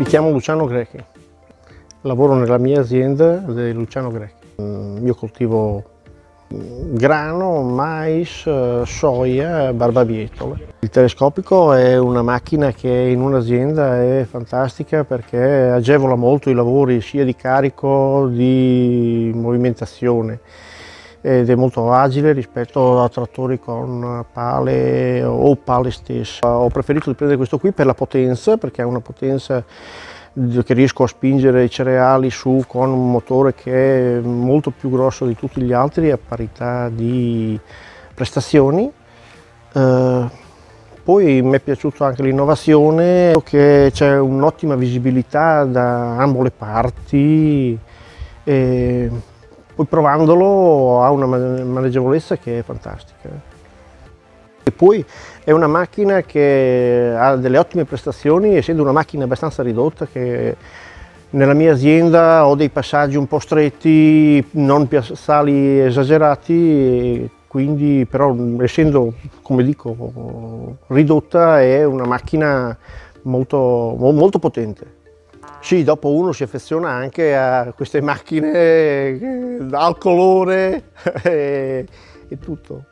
chiamo Luciano Grechi, lavoro nella mia azienda di Luciano Grechi. Io coltivo grano, mais, soia, barbabietole. Il telescopico è una macchina che in un'azienda è fantastica perché agevola molto i lavori sia di carico, di movimentazione, ed è molto agile rispetto a trattori con pale o pale stesse. Ho preferito di prendere questo qui per la potenza, perché ha una potenza che riesco a spingere i cereali su con un motore che è molto più grosso di tutti gli altri a parità di prestazioni. Poi mi è piaciuta anche l'innovazione, che c'è un'ottima visibilità da ambo le parti e poi provandolo ha una maneggevolezza che è fantastica. E poi è una macchina che ha delle ottime prestazioni, essendo una macchina abbastanza ridotta, che nella mia azienda ho dei passaggi un po' stretti, non piazzali esagerati, quindi però essendo, come dico, ridotta è una macchina molto potente. Sì, dopo uno si affeziona anche a queste macchine al colore e tutto.